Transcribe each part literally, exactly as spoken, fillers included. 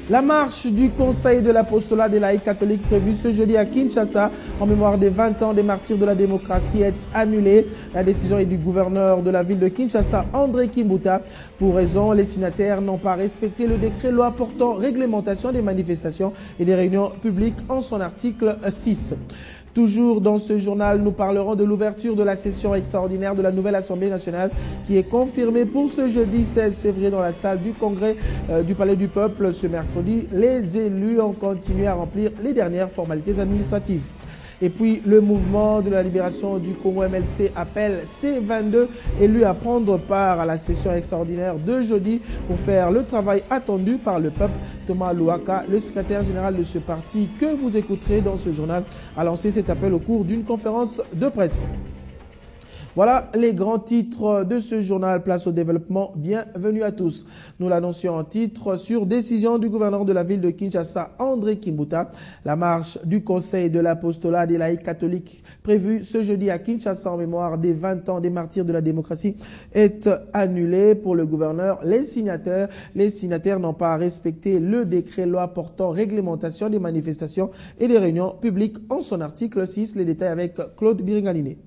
La marche du Conseil de l'apostolat des laïcs catholiques prévue ce jeudi à Kinshasa en mémoire des vingt ans des martyrs de la démocratie est annulée. La décision est du gouverneur de la ville de Kinshasa, André Kimbuta. Pour raison, les signataires n'ont pas respecté le décret loi portant réglementation des manifestations et des réunions publiques en son article six. Toujours dans ce journal, nous parlerons de l'ouverture de la session extraordinaire de la nouvelle Assemblée nationale qui est confirmée pour ce jeudi seize février dans la salle du Congrès euh, du Palais du Peuple. Ce mercredi, les élus ont continué à remplir les dernières formalités administratives. Et puis, le mouvement de la libération du Congo M L C appelle C vingt-deux élus à prendre part à la session extraordinaire de jeudi pour faire le travail attendu par le peuple. Thomas Louaka, le secrétaire général de ce parti que vous écouterez dans ce journal, a lancé cet appel au cours d'une conférence de presse. Voilà les grands titres de ce journal. Place au développement. Bienvenue à tous. Nous l'annoncions en titre sur décision du gouverneur de la ville de Kinshasa, André Kimbuta. La marche du Conseil de l'apostolat des laïcs catholiques prévue ce jeudi à Kinshasa en mémoire des vingt ans des martyrs de la démocratie est annulée pour le gouverneur. Les signataires, les signataires n'ont pas respecté le décret loi portant réglementation des manifestations et des réunions publiques en son article six. Les détails avec Claude Biringaniné.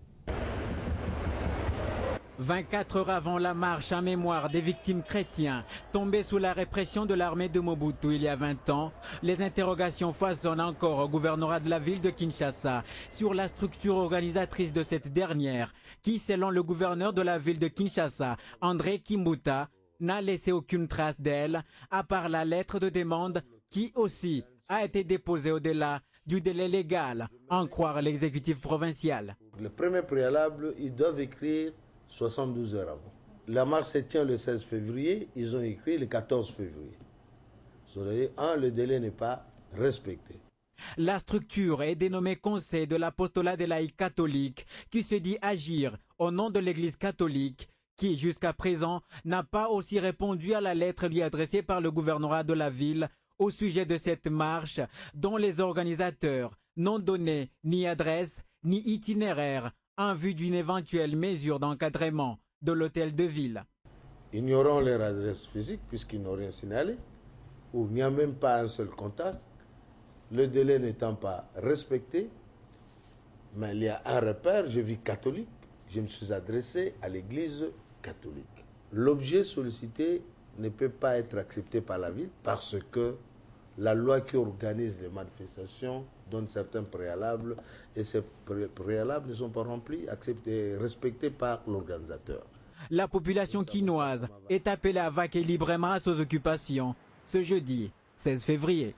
vingt-quatre heures avant la marche en mémoire des victimes chrétiens tombées sous la répression de l'armée de Mobutu il y a vingt ans, les interrogations foisonnent encore au gouvernorat de la ville de Kinshasa sur la structure organisatrice de cette dernière qui, selon le gouverneur de la ville de Kinshasa, André Kimbuta, n'a laissé aucune trace d'elle, à part la lettre de demande qui aussi a été déposée au-delà du délai légal, en croire l'exécutif provincial. Le premier préalable, ils doivent écrire soixante-douze heures avant. La marche se tient le seize février, ils ont écrit le quatorze février. C'est-à-dire, un, le délai n'est pas respecté. La structure est dénommée Conseil de l'apostolat des laïcs catholiques qui se dit agir au nom de l'Église catholique qui, jusqu'à présent, n'a pas aussi répondu à la lettre lui adressée par le gouvernorat de la ville au sujet de cette marche dont les organisateurs n'ont donné ni adresse ni itinéraire en vue d'une éventuelle mesure d'encadrement de l'hôtel de ville. Ignorant leur adresse physique puisqu'ils n'ont rien signalé, ou il n'y a même pas un seul contact, le délai n'étant pas respecté, mais il y a un repère, je vis catholique, je me suis adressé à l'église catholique. L'objet sollicité ne peut pas être accepté par la ville parce que la loi qui organise les manifestations donne certains préalables et ces préalables ne sont pas remplis, acceptés, respectés par l'organisateur. La population quinoise est appelée à vaquer librement à ses occupations ce jeudi seize février.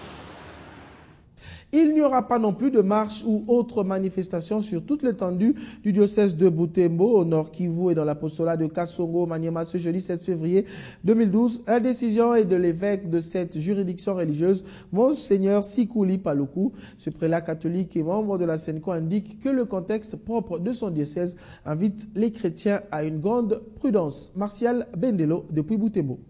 Il n'y aura pas non plus de marche ou autre manifestation sur toute l'étendue du diocèse de Butembo, au nord Kivu et dans l'apostolat de Kasongo, Maniema, ce jeudi seize février deux mille douze. La décision est de l'évêque de cette juridiction religieuse, Monseigneur Sikuli Paluku. Ce prélat catholique et membre de la Senko indique que le contexte propre de son diocèse invite les chrétiens à une grande prudence. Martial Bendelo depuis Butembo.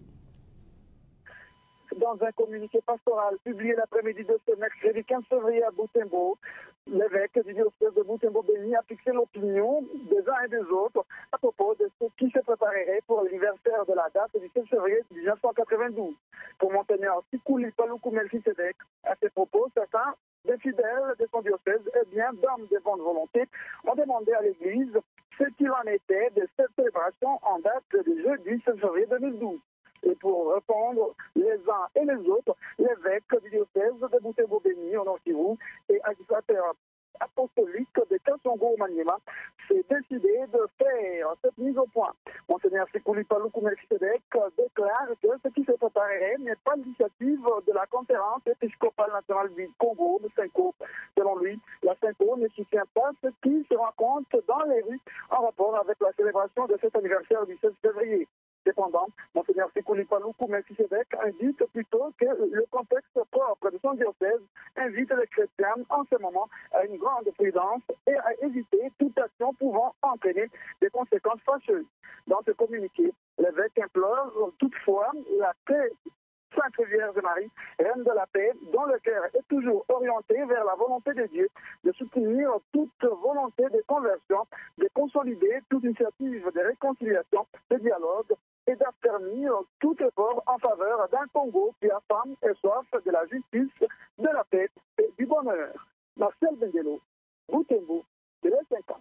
Dans un communiqué pastoral publié l'après-midi de ce mercredi quinze février à Butembo, l'évêque du diocèse de Butembo-Béni a fixé l'opinion des uns et des autres à propos de ce qui se préparerait pour l'anniversaire de la date du seize février mille neuf cent quatre-vingt-douze. Pour Monseigneur Sikuli Paluku Melchisedek, à ces propos, certains des fidèles de son diocèse, et bien d'hommes de bonne volonté, ont demandé à l'Église ce qu'il en était de cette célébration en date du jeudi seize février deux mille douze. Et pour répondre les uns et les autres, l'évêque du diocèse de Butembo-Béni, au Nord Kivu, et administrateur apostolique de Kasongo Maniema, s'est décidé de faire cette mise au point. Monseigneur Sikuli Paluku Melchisedek déclare que ce qui se préparerait n'est pas l'initiative de la conférence épiscopale nationale du Congo, de Senko. Selon lui, la Senko ne soutient pas ce qui se rencontre dans les rues en rapport avec la célébration de cet anniversaire du seize février. Cependant, Monseigneur Sikuli Paluku Melchisedek indique plutôt que le contexte propre de son diocèse invite les chrétiens en ce moment à une grande prudence et à éviter toute action pouvant entraîner des conséquences fâcheuses. Dans ce communiqué, l'évêque implore toutefois la paix Sainte Vierge Marie, Reine de la paix, dont le cœur est toujours orienté vers la volonté de Dieu, de soutenir toute volonté de conversion, de consolider toute initiative de réconciliation, de dialogue et d'affermir permis tout effort en faveur d'un Congo qui a faim et soif de la justice, de la paix et du bonheur. Marcel Bengelo, Butembo, Télé cinquante.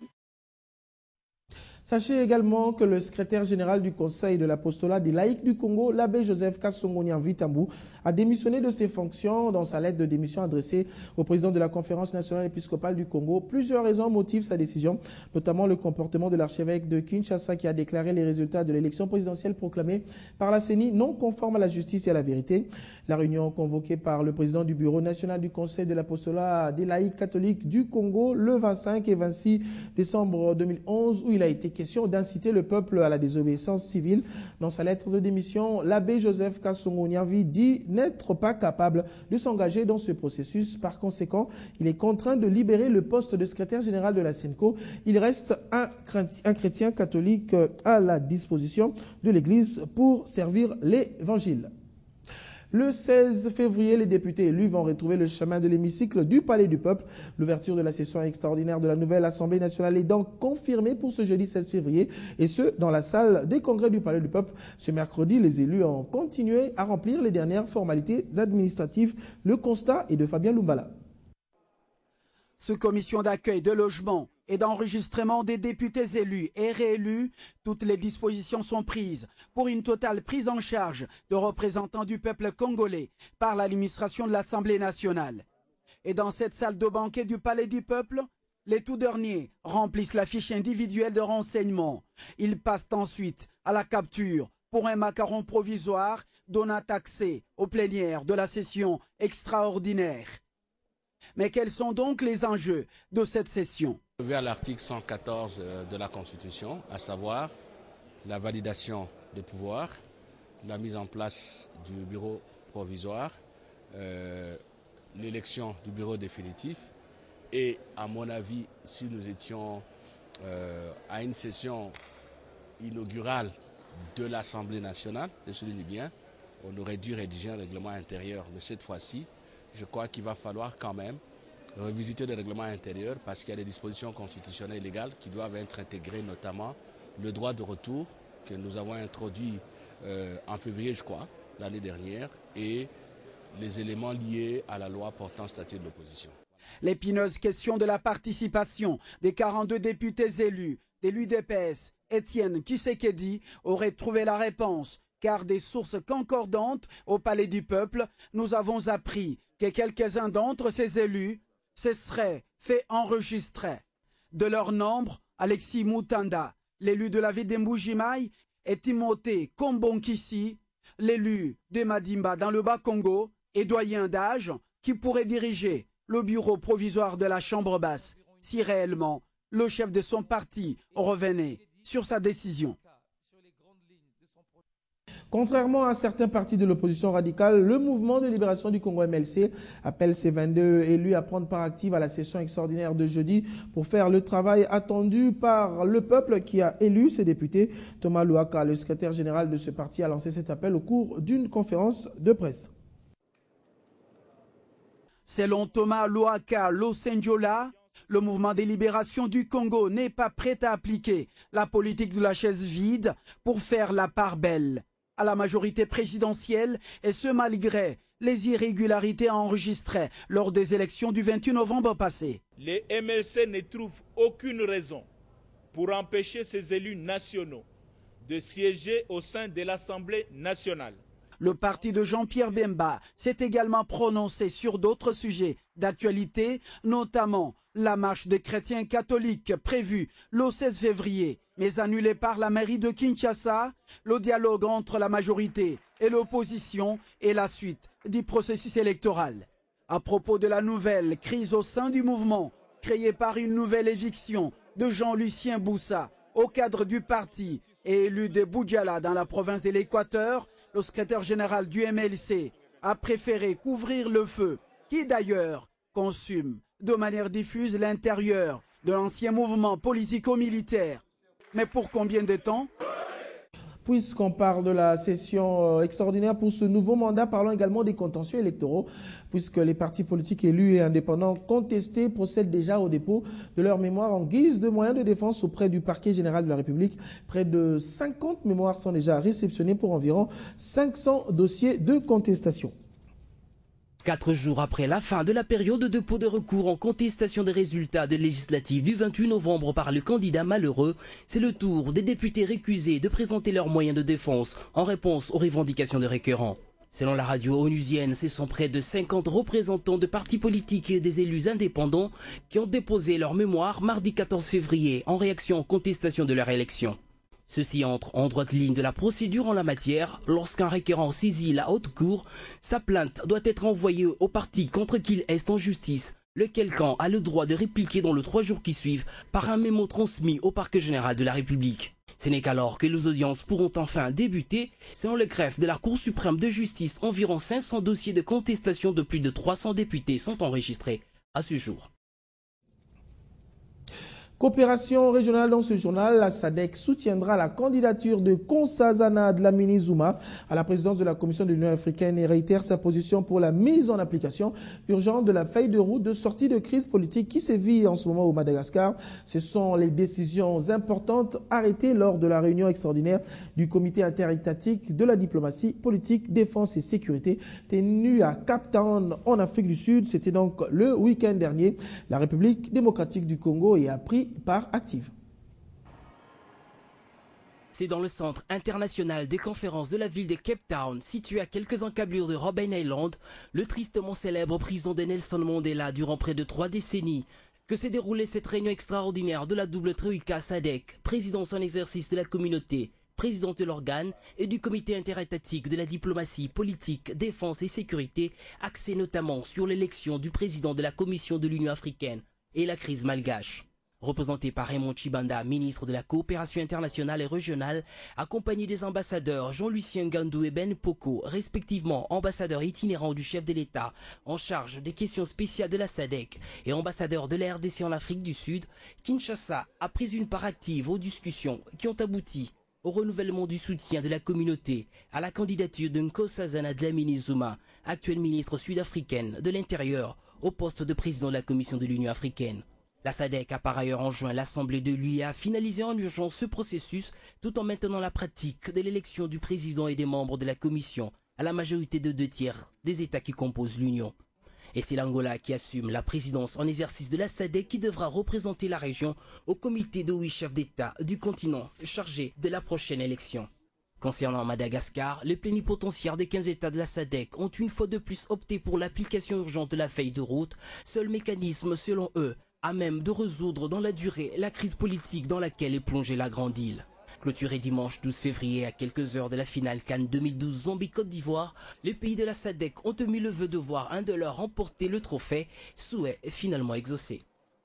Sachez également que le secrétaire général du Conseil de l'apostolat des laïcs du Congo, l'abbé Joseph Kassongo Nianvi Tambou, a démissionné de ses fonctions dans sa lettre de démission adressée au président de la Conférence nationale épiscopale du Congo. Plusieurs raisons motivent sa décision, notamment le comportement de l'archevêque de Kinshasa qui a déclaré les résultats de l'élection présidentielle proclamée par la C E N I non conformes à la justice et à la vérité. La réunion convoquée par le président du Bureau national du Conseil de l'apostolat des laïcs catholiques du Congo le vingt-cinq et vingt-six décembre deux mille onze, où il a été question d'inciter le peuple à la désobéissance civile. Dans sa lettre de démission, l'abbé Joseph Kassongo Nianvi dit n'être pas capable de s'engager dans ce processus. Par conséquent, il est contraint de libérer le poste de secrétaire général de la C E N C O. Il reste un, un chrétien catholique à la disposition de l'Église pour servir l'Évangile. Le seize février, les députés élus vont retrouver le chemin de l'hémicycle du Palais du Peuple. L'ouverture de la session extraordinaire de la nouvelle Assemblée nationale est donc confirmée pour ce jeudi seize février, et ce, dans la salle des congrès du Palais du Peuple. Ce mercredi, les élus ont continué à remplir les dernières formalités administratives. Le constat est de Fabien Lumbala. Sous commission d'accueil, de logement et d'enregistrement des députés élus et réélus, toutes les dispositions sont prises pour une totale prise en charge de représentants du peuple congolais par l'administration de l'Assemblée nationale. Et dans cette salle de banquet du Palais du Peuple, les tout derniers remplissent la fiche individuelle de renseignement. Ils passent ensuite à la capture pour un macaron provisoire donnant accès aux plénières de la session extraordinaire. Mais quels sont donc les enjeux de cette session? Vers l'article cent quatorze de la Constitution, à savoir la validation des pouvoirs, la mise en place du bureau provisoire, euh, l'élection du bureau définitif et, à mon avis, si nous étions euh, à une session inaugurale de l'Assemblée nationale, je souligne bien, on aurait dû rédiger un règlement intérieur, mais cette fois-ci, je crois qu'il va falloir quand même revisiter le règlement intérieur parce qu'il y a des dispositions constitutionnelles et légales qui doivent être intégrées, notamment le droit de retour que nous avons introduit euh, en février, je crois, l'année dernière, et les éléments liés à la loi portant statut de l'opposition. L'épineuse question de la participation des quarante-deux députés élus de l'U D P S, Étienne Tshisekedi, aurait trouvé la réponse, car des sources concordantes au Palais du Peuple, nous avons appris que quelques-uns d'entre ces élus se seraient fait enregistrer. De leur nombre, Alexis Moutanda, l'élu de la ville de Mbujimaï, et Timothée Kombonkisi, l'élu de Madimba dans le Bas-Congo, et doyen d'âge qui pourrait diriger le bureau provisoire de la Chambre basse, si réellement le chef de son parti revenait sur sa décision. Contrairement à certains partis de l'opposition radicale, le mouvement de libération du Congo M L C appelle ses vingt-deux élus à prendre part active à la session extraordinaire de jeudi pour faire le travail attendu par le peuple qui a élu ses députés. Thomas Louaka, le secrétaire général de ce parti, a lancé cet appel au cours d'une conférence de presse. Selon Thomas Louaka Losenjola, le mouvement des libérations du Congo n'est pas prêt à appliquer la politique de la chaise vide pour faire la part belle à la majorité présidentielle, et ce malgré les irrégularités enregistrées lors des élections du vingt-huit novembre passé. Les M L C ne trouvent aucune raison pour empêcher ces élus nationaux de siéger au sein de l'Assemblée nationale. Le parti de Jean-Pierre Bemba s'est également prononcé sur d'autres sujets d'actualité, notamment la marche des chrétiens catholiques prévue le seize février, mais annulée par la mairie de Kinshasa, le dialogue entre la majorité et l'opposition et la suite du processus électoral. À propos de la nouvelle crise au sein du mouvement, créée par une nouvelle éviction de Jean-Lucien Boussa au cadre du parti et élu de Boudjala dans la province de l'Équateur, le secrétaire général du M L C a préféré couvrir le feu, qui d'ailleurs consume de manière diffuse l'intérieur de l'ancien mouvement politico-militaire. Mais pour combien de temps ? Puisqu'on parle de la session extraordinaire pour ce nouveau mandat, parlons également des contentieux électoraux, puisque les partis politiques élus et indépendants contestés procèdent déjà au dépôt de leur mémoire en guise de moyen de défense auprès du parquet général de la République. Près de cinquante mémoires sont déjà réceptionnées pour environ cinq cents dossiers de contestation. Quatre jours après la fin de la période de dépôt de recours en contestation des résultats des législatives du vingt-huit novembre par le candidat malheureux, c'est le tour des députés récusés de présenter leurs moyens de défense en réponse aux revendications des requérants. Selon la radio onusienne, ce sont près de cinquante représentants de partis politiques et des élus indépendants qui ont déposé leur mémoire mardi quatorze février en réaction aux contestations de leur élection. Ceci entre en droite ligne de la procédure en la matière. Lorsqu'un requérant saisit la haute cour, sa plainte doit être envoyée au parti contre qui il est en justice, lequel camp a le droit de répliquer dans les trois jours qui suivent par un mémo transmis au parquet général de la République. Ce n'est qu'alors que les audiences pourront enfin débuter. Selon le greffe de la Cour suprême de justice, environ cinq cents dossiers de contestation de plus de trois cents députés sont enregistrés à ce jour. Coopération régionale dans ce journal, la S A D C soutiendra la candidature de Nkosazana Dlamini Zuma à la présidence de la Commission de l'Union africaine et réitère sa position pour la mise en application urgente de la feuille de route de sortie de crise politique qui sévit en ce moment au Madagascar. Ce sont les décisions importantes arrêtées lors de la réunion extraordinaire du comité interétatique de la diplomatie politique, défense et sécurité tenue à Cape Town en Afrique du Sud. C'était donc le week-end dernier. La République démocratique du Congo y a pris par active. C'est dans le centre international des conférences de la ville de Cape Town, situé à quelques encablures de Robben Island, le tristement célèbre prison de Nelson Mandela durant près de trois décennies, que s'est déroulée cette réunion extraordinaire de la double troïka S A D C, présidence en exercice de la communauté, présidence de l'organe et du comité interétatique de la diplomatie politique, défense et sécurité, axé notamment sur l'élection du président de la Commission de l'Union africaine et la crise malgache. Représenté par Raymond Chibanda, ministre de la Coopération internationale et régionale, accompagné des ambassadeurs Jean-Lucien Gandou et Ben Poko, respectivement ambassadeurs itinérants du chef de l'État en charge des questions spéciales de la S A D C et ambassadeur de la R D C en Afrique du Sud, Kinshasa a pris une part active aux discussions qui ont abouti au renouvellement du soutien de la communauté à la candidature de Nkosazana Dlamini Zuma, actuelle ministre sud-africaine de l'Intérieur, au poste de président de la Commission de l'Union africaine. La S A D C a par ailleurs enjoint l'Assemblée de l'U E A à finaliser en urgence ce processus tout en maintenant la pratique de l'élection du président et des membres de la Commission à la majorité de deux tiers des États qui composent l'Union. Et c'est l'Angola qui assume la présidence en exercice de la S A D C qui devra représenter la région au comité de huit chefs d'État du continent chargé de la prochaine élection. Concernant Madagascar, les plénipotentiaires des quinze États de la S A D C ont une fois de plus opté pour l'application urgente de la feuille de route, seul mécanisme selon eux à même de résoudre dans la durée la crise politique dans laquelle est plongée la Grande Île. Clôturé dimanche douze février à quelques heures de la finale CAN deux mille douze Zambie-Côte d'Ivoire, les pays de la S A D C ont émis le vœu de voir un de leurs remporter le trophée, souhait finalement exaucé.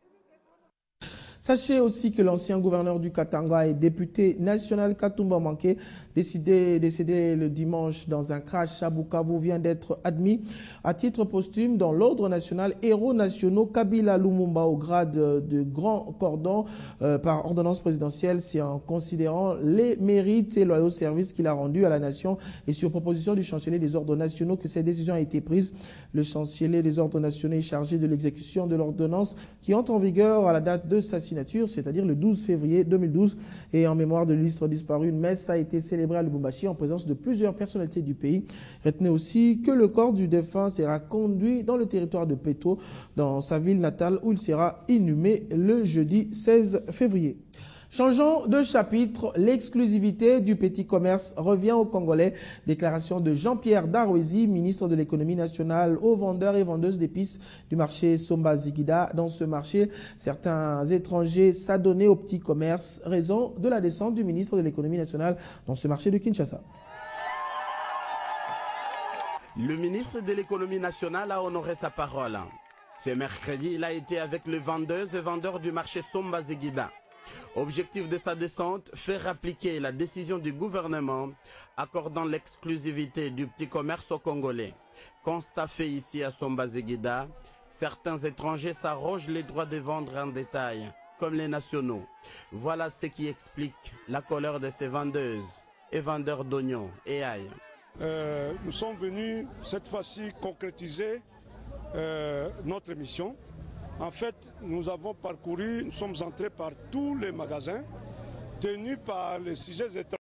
Sachez aussi que l'ancien gouverneur du Katanga et député national Katumba Manké, décédé, décédé le dimanche dans un crash à Bukavu, vient d'être admis à titre posthume dans l'ordre national Héros nationaux Kabila Lumumba au grade de grand cordon euh, par ordonnance présidentielle. C'est en considérant les mérites et loyaux services qu'il a rendus à la nation et sur proposition du chancelier des ordres nationaux que cette décision a été prise. Le chancelier des ordres nationaux est chargé de l'exécution de l'ordonnance qui entre en vigueur à la date de sa signature, c'est-à-dire le douze février deux mille douze. Et en mémoire de l'illustre disparu, une messe a été célébrée à Lubumbashi en présence de plusieurs personnalités du pays. Retenez aussi que le corps du défunt sera conduit dans le territoire de Peto, dans sa ville natale, où il sera inhumé le jeudi seize février. Changeons de chapitre, l'exclusivité du petit commerce revient aux Congolais. Déclaration de Jean-Pierre Darwezi, ministre de l'économie nationale, aux vendeurs et vendeuses d'épices du marché Somba Zigida. Dans ce marché, certains étrangers s'adonnaient au petit commerce, raison de la descente du ministre de l'économie nationale dans ce marché de Kinshasa. Le ministre de l'économie nationale a honoré sa parole. Ce mercredi, il a été avec les vendeuses et vendeurs du marché Somba Zigida. Objectif de sa descente, faire appliquer la décision du gouvernement accordant l'exclusivité du petit commerce aux Congolais. Constat fait ici à Somba Zigida, certains étrangers s'arrogent les droits de vendre en détail, comme les nationaux. Voilà ce qui explique la colère de ces vendeuses et vendeurs d'oignons et ail. Euh, nous sommes venus cette fois-ci concrétiser euh, notre mission. En fait, nous avons parcouru, nous sommes entrés par tous les magasins tenus par les sujets étrangers.